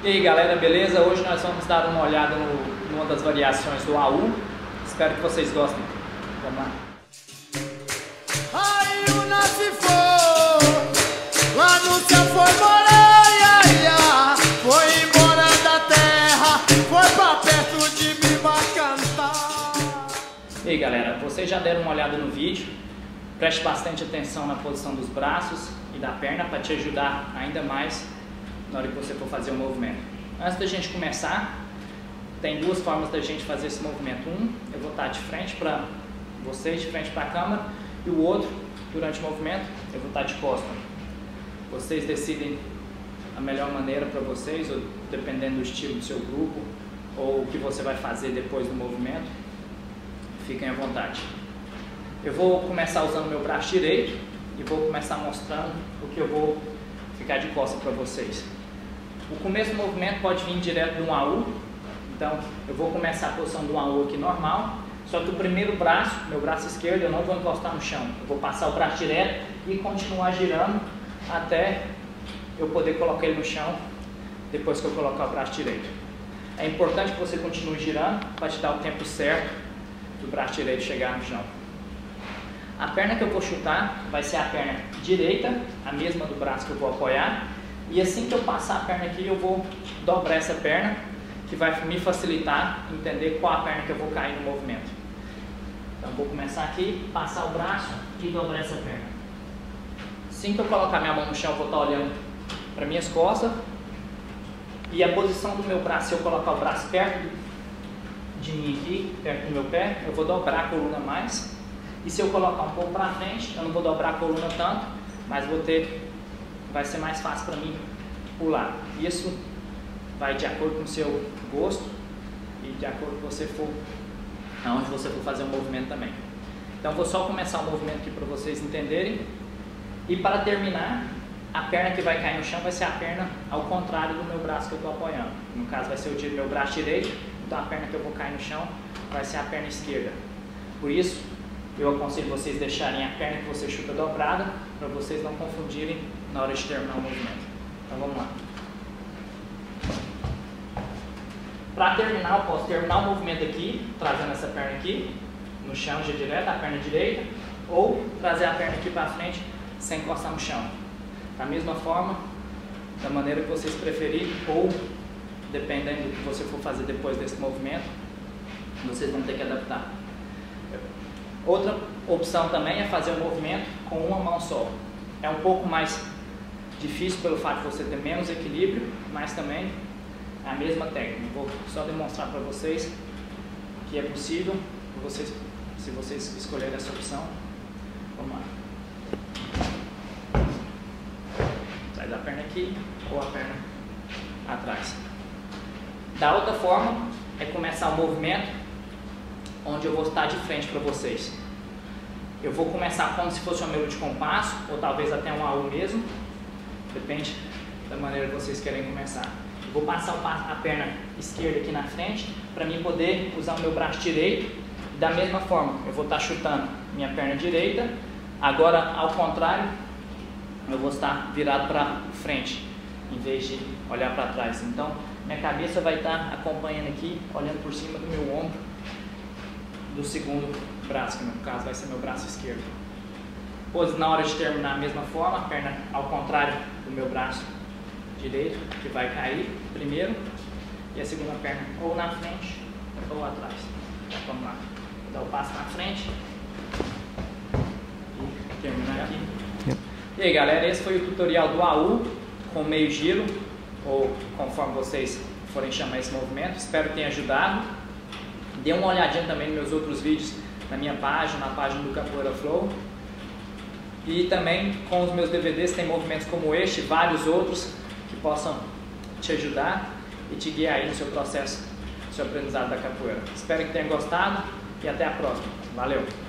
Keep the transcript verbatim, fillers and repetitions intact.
E aí galera, beleza? Hoje nós vamos dar uma olhada no, numa das variações do A U. Espero que vocês gostem. Vamos lá. Aí o nasce for, lá no céu foi morar, foi embora da terra, foi pra perto de mim pra cantar. E aí galera, vocês já deram uma olhada no vídeo. Preste bastante atenção na posição dos braços e da perna para te ajudar ainda mais na hora que você for fazer o movimento. Antes da gente começar, tem duas formas da gente fazer esse movimento. Um, eu vou estar de frente para vocês, de frente para a câmera, e o outro, durante o movimento, eu vou estar de costas. Vocês decidem a melhor maneira para vocês, ou dependendo do estilo do seu grupo, ou o que você vai fazer depois do movimento. Fiquem à vontade. Eu vou começar usando meu braço direito e vou começar mostrando o que eu vou ficar de costas para vocês. O começo do movimento pode vir direto de um A U, então eu vou começar a posição do A U aqui normal, só que o primeiro braço, meu braço esquerdo, eu não vou encostar no chão, eu vou passar o braço direto e continuar girando até eu poder colocar ele no chão depois que eu colocar o braço direito. É importante que você continue girando para te dar o tempo certo do braço direito chegar no chão. A perna que eu vou chutar vai ser a perna direita, a mesma do braço que eu vou apoiar. E assim que eu passar a perna aqui, eu vou dobrar essa perna, que vai me facilitar entender qual a perna que eu vou cair no movimento. Então vou começar aqui, passar o braço e dobrar essa perna. Assim que eu colocar minha mão no chão, eu vou estar olhando para minhas costas. E a posição do meu braço, se eu colocar o braço perto de mim aqui, perto do meu pé, eu vou dobrar a coluna mais. E se eu colocar um pouco para frente, eu não vou dobrar a coluna tanto, mas vou ter, vai ser mais fácil para mim pular. Isso vai de acordo com o seu gosto e de acordo com você for, aonde você for fazer o movimento também. Então vou só começar o movimento aqui para vocês entenderem. E para terminar, a perna que vai cair no chão vai ser a perna ao contrário do meu braço que eu estou apoiando. No caso vai ser o meu braço direito, então a perna que eu vou cair no chão vai ser a perna esquerda. Por isso, eu aconselho vocês deixarem a perna que você chuta dobrada, para vocês não confundirem na hora de terminar o movimento. Então vamos lá. Para terminar, eu posso terminar o movimento aqui, trazendo essa perna aqui, no chão já direto, a perna direita, ou trazer a perna aqui para frente, sem encostar no chão. Da mesma forma, da maneira que vocês preferirem, ou dependendo do que você for fazer depois desse movimento, vocês vão ter que adaptar. Outra opção também é fazer o movimento com uma mão só. É um pouco mais difícil pelo fato de você ter menos equilíbrio, mas também é a mesma técnica. Vou só demonstrar para vocês que é possível, vocês, se vocês escolherem essa opção. Vamos lá. Sai da perna aqui ou a perna atrás. Da outra forma é começar o movimento onde eu vou estar de frente para vocês. Eu vou começar como se fosse uma melodia de compasso, ou talvez até um A U mesmo, depende da maneira que vocês querem começar. Eu vou passar a perna esquerda aqui na frente, para mim poder usar o meu braço direito. Da mesma forma, eu vou estar chutando minha perna direita, agora ao contrário, eu vou estar virado para frente, em vez de olhar para trás. Então, minha cabeça vai estar acompanhando aqui, olhando por cima do meu ombro, do segundo braço, que no caso vai ser meu braço esquerdo. Pois na hora de terminar a mesma forma, a perna ao contrário do meu braço direito, que vai cair primeiro, e a segunda perna ou na frente ou atrás. Então, vamos lá. Vou dar o passo na frente e terminar aqui. E aí galera, esse foi o tutorial do A U com meio giro, ou conforme vocês forem chamar esse movimento. Espero que tenha ajudado. Dê uma olhadinha também nos meus outros vídeos na minha página, na página do Capoeira Flow. E também com os meus D V Ds tem movimentos como este e vários outros que possam te ajudar e te guiar aí no seu processo, no seu aprendizado da capoeira. Espero que tenham gostado e até a próxima. Valeu!